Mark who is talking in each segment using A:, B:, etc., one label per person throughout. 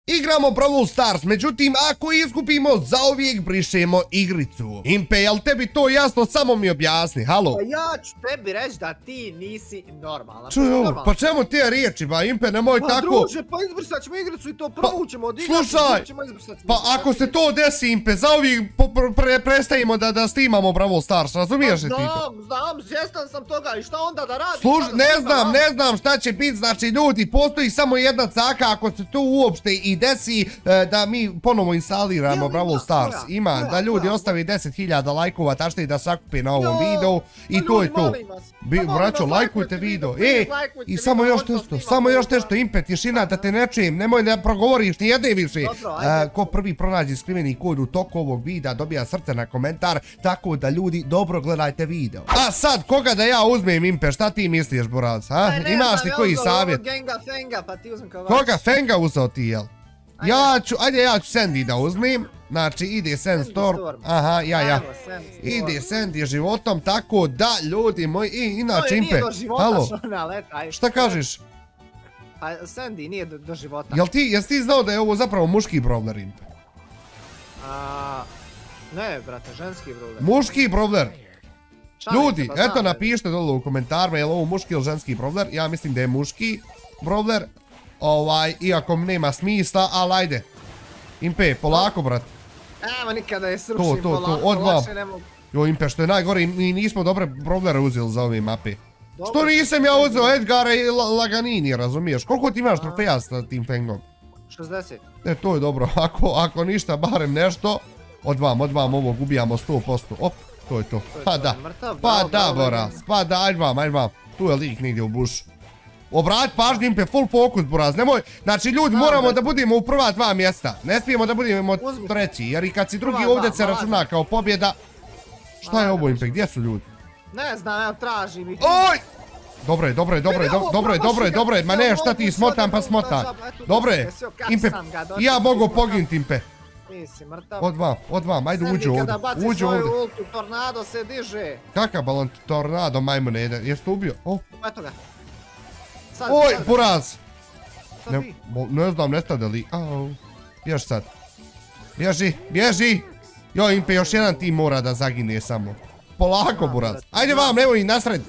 A: Igramo Brawl Stars, međutim, ako izgubimo, zauvijek brišemo igricu. Impe, jel tebi to jasno? Samo mi objasni, halo.
B: Pa ja ću tebi reći da ti nisi normalan.
A: Čuj ovo, pa čemu te riječi, ba Impe, nemoj tako.
B: Pa druže, pa izbrisat ćemo igricu i to prvu ćemo odigrati.
A: Slušaj, pa ako se to desi, Impe, zauvijek prestajemo da snimamo Brawl Stars, razumiješ li ti to?
B: Znam, svjestan sam toga i šta onda da radim?
A: Slušaj, ne znam šta će biti, znači ljudi, postoji samo jedna caka ako se to uopšte i desi da mi ponovo instaliramo Brawl Stars. Ima da ljudi ostavi 10.000 lajkova tašte i da sakupe na ovom videu i to je to. Braćo, lajkujte video. I samo još nešto, Impe, tišina, da te ne čujem, nemoj da progovoriš ni jedne više. Ko prvi pronađe skriveni kod u toku ovog videa dobija srce na komentar, tako da ljudi dobro gledajte video. A sad, koga da ja uzmem, Impe, šta ti misliš, Borac? Imaš li koji savjet? Koga Fenga uzeo ti, jel? Ajde ja ću Sandy da uzmem, znači ide Sandstorm, aha, ja. Ide Sandy životom, tako da ljudi moji, inače Impe, halo, šta kažeš?
B: Pa Sandy nije do života.
A: Jesi ti znao da je ovo zapravo muški brawler, Impe?
B: Ne, brate, ženski brawler.
A: Muški brawler. Ljudi, eto napišite dole u komentarima je li ovo muški ili ženski brawler, ja mislim da je muški brawler. Iako nema smisla, ali ajde. Impe, polako, brat.
B: Evo nikada je srušim polako, lakše ne mogu.
A: Jo, Impe, što je najgore, mi nismo dobre brawlere uzeli za ove mape. Što nisam ja uzeo Edgara i Laganini, razumiješ? Koliko ti imaš trofeja sa tim Fengom?
B: 60.
A: To je dobro, ako ništa, barem nešto. Od vam ovog ubijamo 100%. Op, to je to. Pa da, Boras, pa da, ajde vam. Tu je lik negdje u bušu. Obrat pažnju, Impe, full fokus, Boraz, nemoj, znači ljudi moramo da budemo u prva dva mjesta, ne smijemo da budemo treći, jer i kad si drugi ovdje se računa kao pobjeda. Šta je ovo, Impe, gdje su ljudi?
B: Ne znam, evo tražim ih.
A: Oj! Dobro je, ma ne, šta ti smotam pa smotam. Dobro je, Impe, ja mogu poginuti, Impe.
B: Nisi mrtav.
A: Od vam, ajde uđu ovdje.
B: Sandy kada baci svoju ultu, tornado se diže.
A: Kakav balon tornado, majmune, jesi to ubio?
B: Eto ga.
A: Oj, Buraz! Ne znam, ne stade li. Bježi sad. Bježi! Jo, Impe, još jedan tim mora da zagine samo. Polako, Buraz. Ajde vam, nemoj nasred.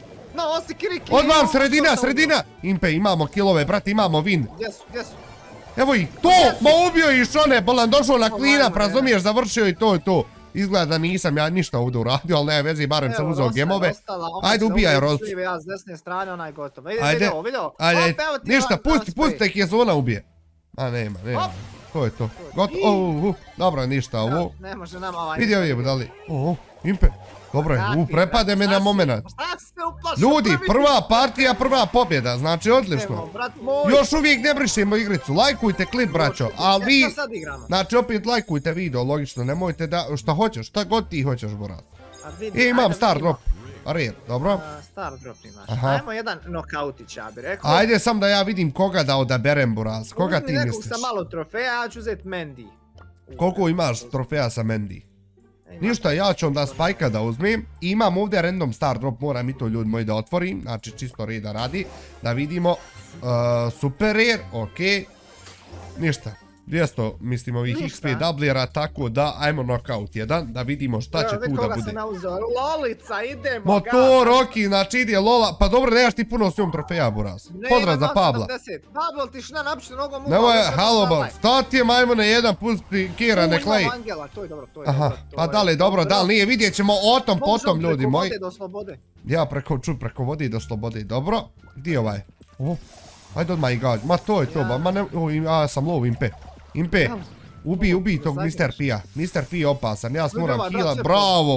A: Od vam, sredina! Impe, imamo killove, brate, imamo win.
B: Gdje su?
A: Evo ih, to! Ma ubio ih Šone, bolan, došao na clean-up, razumiješ, završio i to je to. Izgleda da nisam ja ništa ovdje uradio, ali ne vezi, barem sam uzeo gemove. Ajde, ubijaj Rozu.
B: Ja s desne strane, onaj gotov.
A: Ajde, ništa, pusti tek je zona ubije. A nema. To je to. Gotovo, dobro, ništa ovo.
B: Ne može nama ovaj.
A: Vidi ovdje budali. Impe, dobro je, prepade me na moment. Ljudi, prva partija, prva pobjeda, znači odlično. Još uvijek ne brišemo igricu, lajkujte klip, braćo, ali vi, znači opet lajkujte video, logično, nemojte da, šta hoćeš, šta god ti hoćeš, Boraz. Imam star drop, rare, dobro.
B: Star drop imaš, ajmo jedan nokautić, ja bi rekao.
A: Ajde sam da ja vidim koga da odaberem, Boraz, koga ti misliš?
B: Nekog sa malo trofeja, ja ću uzeti Mandy.
A: Koliko imaš trofeja sa Mandy? Ništa, ja ću onda Spike'a da uzmem. Imam ovdje random star drop, moram i to ljudi moji da otvorim. Znači čisto reda radi. Da vidimo. Super rare, okej. Ništa. 200, mislim, ovih XP doublera, tako da ajmo knockout jedan, da vidimo šta će tu da bude.
B: Lolica, idemo ga!
A: Motor, okej, znači ide Lola, pa dobro, nemaš ti puno s njom trofeja, Buraz. Pozdrav za Pabla.
B: Pablo, ti šna napište nogom
A: nemoj, halo, ba, sta ti je majmune jedan, pusti Kira, ne klej.
B: To je dobro.
A: Aha, pa da li, dobro, da li nije, vidjet ćemo o tom potom, ljudi moji. Ja, preko vode do slobode, dobro. Gdje je ovaj? Ajde odmah i gađ, ma to je to, ma ne, ja sam low, Impe, ubij tog Mr. P-a. Mr. P je opasan, ja se moram healat, bravo.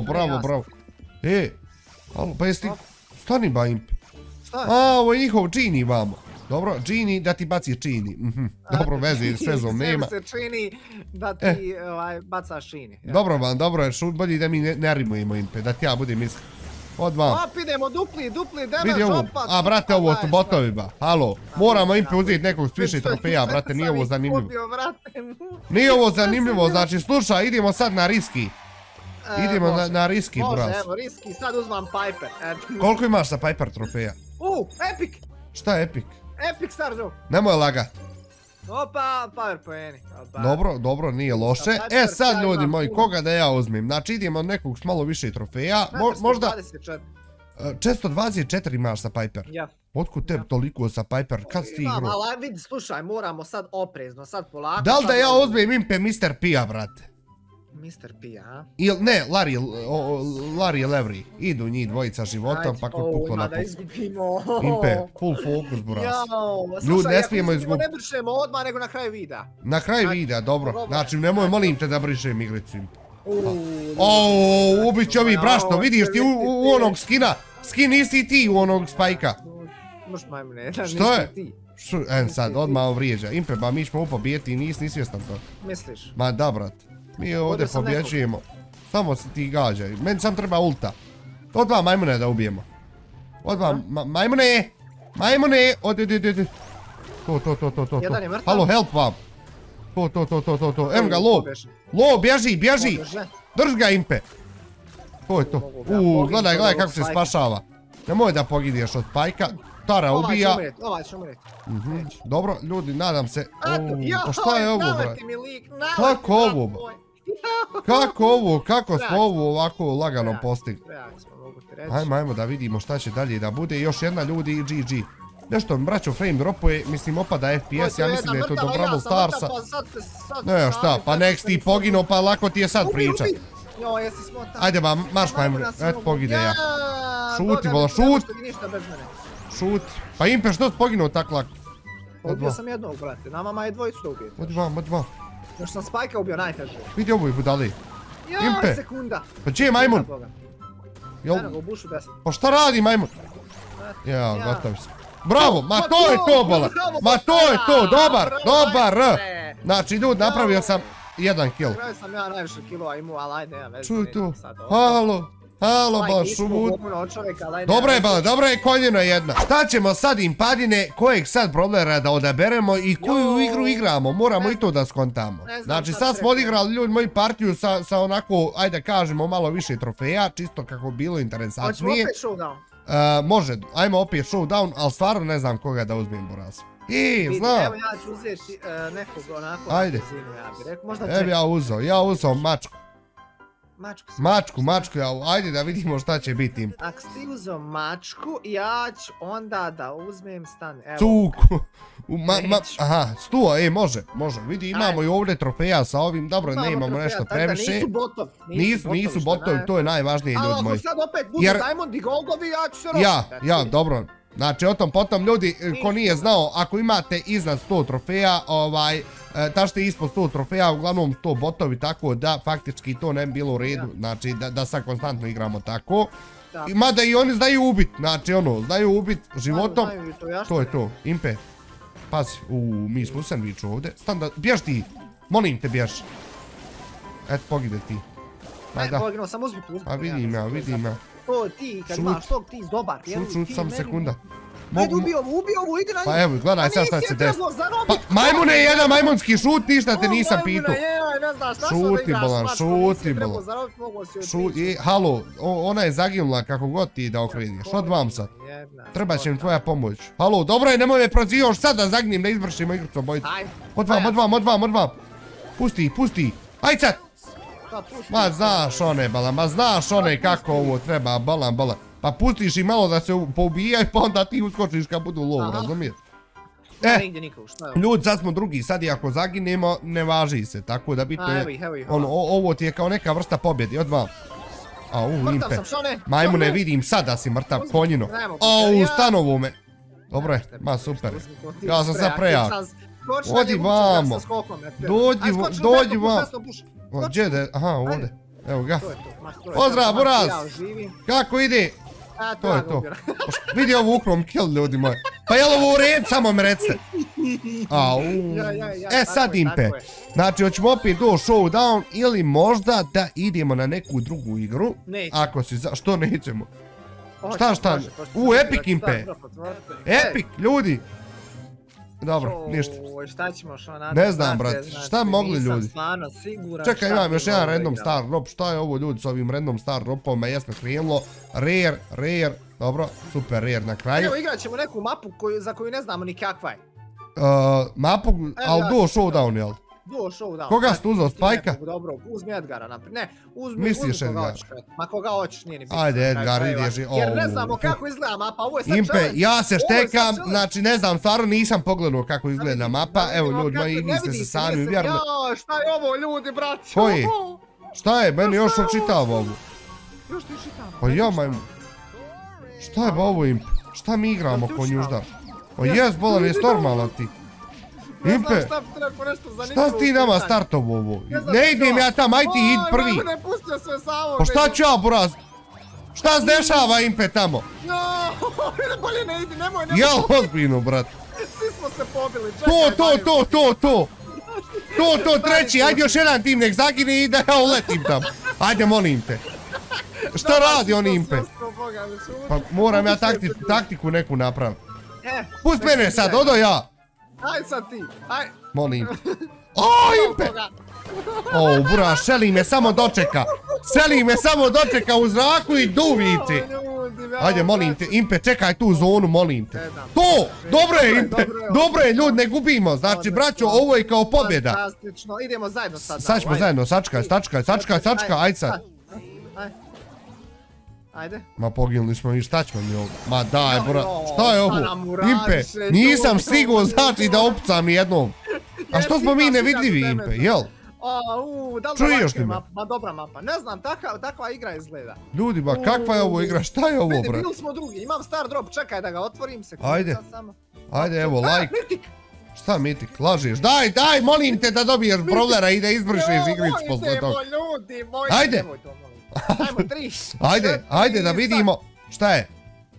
A: Pa jesi ti, stani ba Impe. Ovo je njihov Genie vamo. Dobro, Genie da ti baci Genie. Dobro, vezi s vezom nema.
B: Sve se čini da ti bacaš Genie.
A: Dobro vam, dobro, jer bolje da mi ne rimujemo Impe, da ti ja budem iskren. Od vam.
B: Op, idemo dupli damage, opa.
A: A, brate, ovo su botovi, ba. Halo, moramo Impe uzeti nekog s više trofeja, brate, nije ovo zanimljivo. Nije ovo zanimljivo, znači, slušaj, idemo sad na riski. Idemo na riski, Buraz.
B: Može, evo, riski, sad uzmam Piper.
A: Koliko imaš sa Piper trofeja?
B: Epic.
A: Šta je Epic?
B: Epic star drop.
A: Nemoj lagat.
B: Opa, power poeni.
A: Dobro, nije loše. Sad ljudi moji, koga da ja uzmem? Znači idemo od nekog s malo više trofeja. Možda... 424 imaš sa Piper.
B: Ja.
A: Otkud tebi toliko sa Piper? Kad si ti igrao?
B: Ali vidi, slušaj, moramo sad oprezno, sad polako.
A: Da li da ja uzmem impe Mr. P-a, brate?
B: Mr. P, a?
A: Ne, Larry i Levry. Idu njih dvojica životom, pa kod puklo na puk.
B: Da izgubimo.
A: Impe, full focus, buras.
B: Ljudi,
A: ne smijemo izgubiti.
B: Ne brišemo odmah, nego na kraju videa.
A: Na kraju videa, dobro. Znači, nemoj, molim te da brišem igricu. Ubit će ovi brašno, vidiš ti u onog skina. Skin isti ti u onog spajka.
B: Možeš majmune,
A: što je? Sad, odmah vrijeđa. Impe, ba mi ćemo upobijeti, nisi svjestan to.
B: Misliš?
A: Ma da, brat. Mi ovdje pobjeđujemo. Samo se ti gađaj. Meni sam treba ulta. Odva majmune da ubijemo. Odva majmune! Majmune! Odi. To.
B: Jedan je mrtav.
A: Halo, help vam. To. Evo ga, lo. Lo, bježi. Drž ga, Impe. To je to. Gledaj kako se spašava. Nemoj da pogidješ od spajka. Tara ubija.
B: Ovaj će umret.
A: Dobro, ljudi, nadam se. Pa šta je ovo, brate? Kako ovo, kako smo ovo ovako lagano postigli? Ajmo da vidimo šta će dalje da bude. Još jedna, ljudi, i GG. Nešto mi, braćo, frame dropuje, mislim, opada FPS, ja mislim da je to do Brawl Starsa. Ne, šta, pa nek si ti poginuo, pa lako ti je sad pričat. Ajde ba, marš majmo, eto pogide ja. Šuti, bola, šuti! Šuti. Pa Impe, što si poginuo tak lako?
B: Ubio sam jednog, brate, na mama je dvojicu da ubije.
A: Od dva.
B: Još sam Spajka ubio najteže.
A: Vidi ovo i budali. Impe!
B: Sekunda.
A: Pa gdje je majmun? Pa šta radi majmun? Ja, gotovi smo. Bravo, ma to je to, bola! Ma to je to, dobar! Znači, ljudi, napravio sam jedan kill.
B: Napravio sam ja najviše killova imao, ali ajde, ja već.
A: Čuj tu, halo, bala, šumut. Dobra je koljena jedna. Šta ćemo sad, Impadine, kojeg sad brawlera da odaberemo i koju igru igramo? Moramo i to da skontamo. Znači, sad smo odigrali, ljudi, moju partiju sa onako, ajde kažemo, malo više trofeja, čisto kako bilo interesantnije.
B: Hoćemo opet showdown?
A: Može, ajmo opet showdown, ali stvarno ne znam koga da uzmem, buraz. Znam.
B: Evo ja ću uzeti nekog onako.
A: Ajde. Evo ja uzeo mačku. Mačku, ajde da vidimo šta će biti.
B: Ako si ti uzeo mačku, ja ću onda da uzmem stan.
A: Cuku. Aha, stuo, može. Vidi, imamo i ovdje trofeja sa ovim, dobro, ne imamo nešto previše.
B: Nisu botovi.
A: Nisu botovi, to je najvažnije, ljudi moji.
B: Ali ako sad opet budu Diamond i Goldovi, ja ću se rošiti.
A: Ja, dobro. Znači, o tom potom, ljudi, ko nije znao, ako imate iznad 100 trofeja, tašte ispod 100 trofeja, uglavnom 100 botovi, tako da faktički to ne bi bilo u redu, znači da sad konstantno igramo tako. Mada i oni znaju ubit, znači znaju ubit životom, to je to. Impe, pazi, mi smo u sandviču ovdje, bješ ti, molim te bješ. Eto, pogide ti.
B: Poginuo sam uzbitu.
A: Pa vidim ja.
B: To ti, kad imaš tog ti dobar.
A: Šut, sam sekunda.
B: Ajde, ubio ovu, idi na nju.
A: Pa evo, gledaj sad šta će se desiti. Pa majmune je jedan majmunski šut, ništa te nisam pitao. Šuti bolan. Halo, ona je zaginula kako god ti da okreniš. Od vam sad. Treba će mi tvoja pomoć. Halo, dobro je, nemoj me prozivaš sad da zagnim, da izvršimo igricu obojicu. Od vam. Pusti. Ajde sad. Ma znaš one kako ovo treba, balan. Pa pustiš i malo da se poubijaj, pa onda ti uskočiš kad budu low, razumiješ? Ljudi, sad smo drugi, sad i ako zaginemo, ne važi se, tako da bitno je, ovo ti je kao neka vrsta pobjedi, od vam. Impe, majmune, vidim sad da si mrtav, konjino. Stanovo me. Dobro je, ma super, ja sam sad prejak. Odi vamo, dođi vamo. Gdje je, aha, ovdje, evo ga. Pozdrav, buraz, kako ide? To je to. Vidi ovu ukrom kill, ljudi moji. Pa jel ovo u red, samo mi recite. Sad Impe. Znači, hoćemo opet do showdown ili možda da idemo na neku drugu igru. Ako si za... Što nećemo? Šta? Epic Impe. Epic, ljudi. Dobro, ništa. Ne znam, brat, šta mogli ljudi? Čekaj, imam još jedan random star drop. Šta je ovo, ljudi, s ovim random star dropovima? Jesme krenulo. Rare. Dobro, super rare na kraju.
B: Evo, igrat ćemo neku mapu za koju ne znamo ni kakva je.
A: Mapu, ali duo showdown, jel?
B: Duo showdown.
A: Koga si tu uzao, Spajka?
B: Dobro, uzmi Edgara, naprijed. Ne,
A: Misliš Edgara?
B: Ma koga hoćeš, nije ni bitno.
A: Ajde, Edgar, ideš.
B: Jer ne znamo kako izgleda mapa, ovo je sad
A: Impe,
B: challenge.
A: ja se štekam, znači ne znam, stvarno nisam pogledao kako izgleda mapa. Evo ljudi moji, vi ste se sami uvjerili.
B: Ja, šta je ovo ljudi, braćo?
A: Koji? Šta je, meni još očitava ovo.
B: Još ti čitava.
A: Pa ja, majmo. Šta je ba ovo Impe? Šta mi igramo ko njuždar? O jes, bolan, jes normalan ti. Impe, šta si ti nama startovo ovo? Ne idem ja tam, aj ti id prvi.
B: Ne pustio sve samo.
A: Pa šta ću ja, buraz? Šta se dešava Impe tamo?
B: Bolje ne idi, nemoj.
A: Jel, ozbiljno, brat.
B: Svi smo se pobili, čekaj.
A: To, treći, ajde još jedan tim, nek zagine i da ja uletim tam. Ajde, molim te. Šta radi on Impe? Pa moram ja taktiku neku napraviti. Pust mene sad, odo ja.
B: Aj sad ti, aj.
A: Molim. O, Impe! O, bura, Šeli me samo dočeka. Šeli me samo dočeka u zraku i duvici. Ajde, molim te, Impe, čekaj tu zonu, molim te. To! Dobro je, Impe! Dobro je, ljudi, ne gubimo. Znači, braćo, ovo je kao pobjeda.
B: Fantastično, idemo zajedno sad.
A: Sad ćemo zajedno, sačkaj, ajde sad.
B: Ajde.
A: Ma poginuli smo i šta ćemo mi ovo? Ma daj, bura, šta je ovo? Impe, nisam stigao znači da opcam jednom. A što smo mi nevidljivi, Impe, jel? Čuješ li me?
B: Ma dobra mapa, ne znam, takva igra izgleda.
A: Ljudi, ba kakva je ovo igra, šta je ovo, bre?
B: Bili smo drugi, imam star drop, čekaj da ga otvorim se.
A: Ajde, evo, like. Šta Mitik, lažeš? Daj, molim te da dobiješ brawlera i da izbršeš igricu posle toga. Ajde!
B: Ajmo, 3.
A: Ajde da vidimo. Šta je?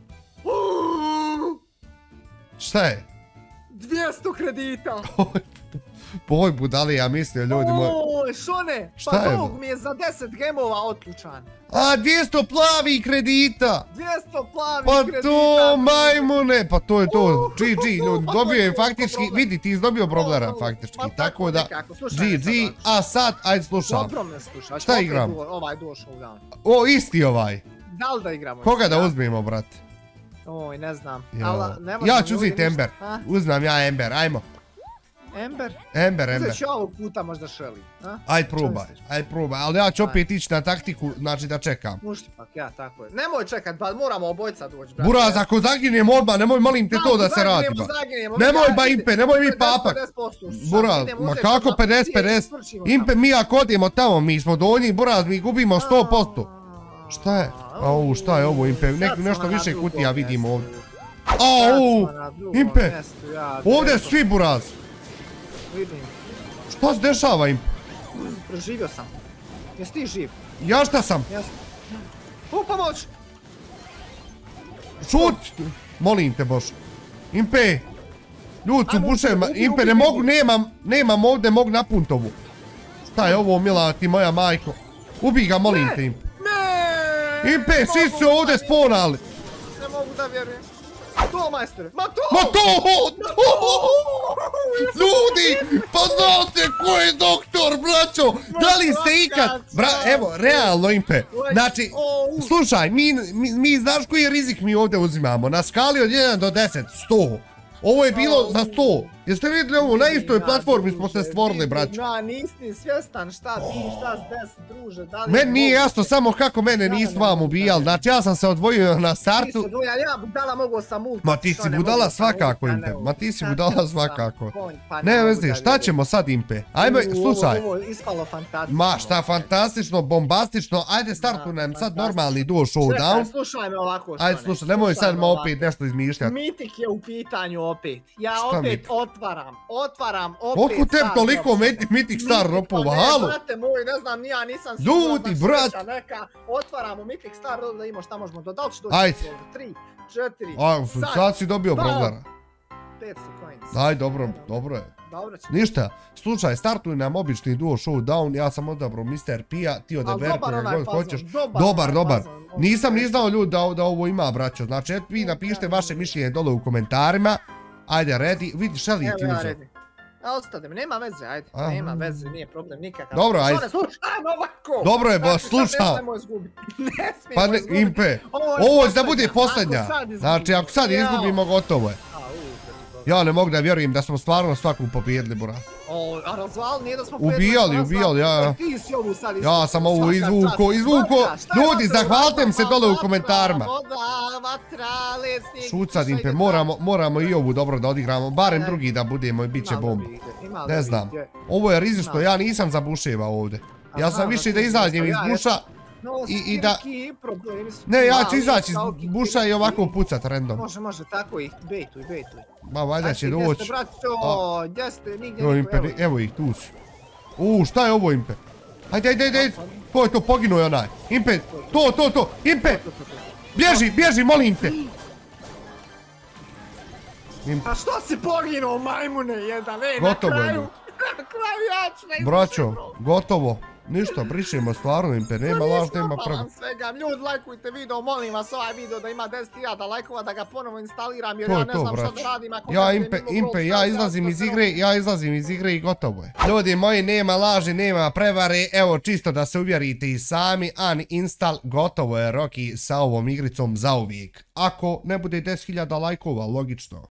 A: Šta je?
B: 200 kredita.
A: Boj budali, ja mislio, ljudi moji.
B: Oj, šone, pa dug mi je za 10 gemova otključan.
A: A, 200 plavih kredita.
B: 200 plavih
A: Pa
B: kredita.
A: to, majmune, pa to je to. GG, ljudi, dobio je faktički, vidi, ti izdobio brawlera faktički, tako da, GG, a sad, ajde slušam.
B: Dobro me slušaš.
A: Šta igramo?
B: Ovaj duo showdown.
A: O, isti ovaj.
B: Da li da igramo?
A: Koga da uzmemo, brate?
B: Oj, ne znam.
A: Ja ću uzeti Ember. Uzmem ja Ember, ajmo.
B: Ember?
A: Ember.
B: Uzet ću ovog puta možda Shelly.
A: Ajde probaj, ali ja ću opet ići na taktiku, znači da čekam.
B: Mušti pak, ja, tako je. Nemoj čekat, pa moramo obojca doći, brate.
A: Buraz, ako zaginem odmah, nemoj, molim te to da se radi, ba. Nemoj ba Impe, nemoj mi papak. Buraz, ma kako 50-50? Impe, mi ako odemo tamo, mi smo donji, Buraz, mi gubimo 100%. Šta je? Au, šta je ovo, Impe? Nešto više kutija vidimo ovdje. Au, Impe, ovdje su svi, Buraz.
B: Vidim.
A: Što se dešava, Impe?
B: Preživio sam. Jesi ti živ?
A: Ja šta sam?
B: Pomoć!
A: Šut! Molim te, Boš. Impe! Ljudi su buševima. Impe, ne mogu, nemam ovdje, mogu napuniti ovu. Šta je ovo, mila ti moja majko? Ubij ga, molim te, Impe.
B: Ne!
A: Impe, svi su ovdje sponali.
B: Ne mogu da vjerujem. To, majstore! Ma to!
A: Ma to! Ljudi! Pa znao se ko je doktor, braćo! Da li ste ikad... Evo, realno, Impe. Znači, slušaj, mi znaš koji je rizik mi ovdje uzimamo. Na skali od 1 do 10, 100. Ovo je bilo za 100. Jeste vidjeli ovo? Na istoj platformi smo se stvorili, braćo.
B: Ja, nisi svjestan šta ti, šta s 10, druže.
A: Meni nije jasno samo kako mene nisi vam ubijal. Znači, ja sam se odvojio na startu.
B: Ja budala mogu sam ulta.
A: Ma ti si budala svakako, Impe. Ma ti si budala svakako. Ne vezi, šta ćemo sad, Impe? Ajme, slušaj.
B: Ovo je ispalo fantastično.
A: Ma šta, fantastično, bombastično. Ajde, startujem sad normalni duo showdown.
B: Slušaj me ovako.
A: Ajde, slušaj, nemoj sad ma opet nešto izmišljati.
B: Mitik je u pitanju opet. Ja opet otvaram opet.
A: Oko tebi toliko Mitik Star ropova, halo?
B: Brate moj, ne znam, ja nisam
A: ljudi, brat.
B: Otvaramo Mitik Star, da imamo šta možemo dodati.
A: Ajde.
B: 3, 4,
A: sad si dobio brawlera.
B: 500 coins.
A: Aj, dobro je. Ništa, slušaj, startuj nam obični duo showdown, ja sam odabrao Mr. P-a, ti odaberi koga god hoćeš. Dobar. Nisam ni znao ljudi da ovo ima, braćo. Znači, eto vi napišite vaše mišljenje dole u komentarima. Ajde, ready, vidi Shelly ti uzeo.
B: Ostade mi, nema veze, ajde, nema veze, nije problem nikakav.
A: Dobro, ajde.
B: Slušajmo ovako!
A: Dobro je, boš, slušao. Pa ne, Impe, ovo da bude posljednja. Znači, ako sad izgubimo, gotovo je. Ja ne mogu da vjerujem da smo stvarno svaku pobijedili, buraz.
B: A razvali, nije da smo
A: Ubijali, ja.
B: Ti si ovu sad
A: Ja sam ovu izvuko. Ljudi, zahvalite mi se dole u komentarima. Šucat Impe, moramo i ovu dobro da odigramo. Barem drugi da budemo i bit će bomba. Ne znam. Ovo je rizično, ja nisam za buševa ovdje. Ja sam više da izađem iz buša i da... Ne, ja ću izaći iz buša i ovako pucat random.
B: Može, tako ih, bejtuj.
A: Ma valjda će doći.
B: Gdje ste, braćo? Gdje ste? Nigdje niko,
A: evo ih, tu su. Šta je ovo, Impe? Ajde. Ko je to, poginuo je onaj. Impe, to. Impe! Bježi, molim te.
B: A što si poginuo, majmune jedan?
A: Gotovo je.
B: Na kraju ja ću ne...
A: Braćo, gotovo. Ništa, brišemo stvarno, Impe, nema laž, nema pravo.
B: Ljudi, lajkujte video, molim vas ovaj video da ima 10.000 lajkova, da ga ponovo instaliram jer ja ne znam šta da radim ako...
A: Impe, ja izlazim iz igre i gotovo je. Ljudi moji, nema laži, nema prevare, evo čisto da se uvjerite i sami, uninstall, gotovo je Rocky sa ovom igricom zauvijek. Ako ne bude 10.000 lajkova, logično.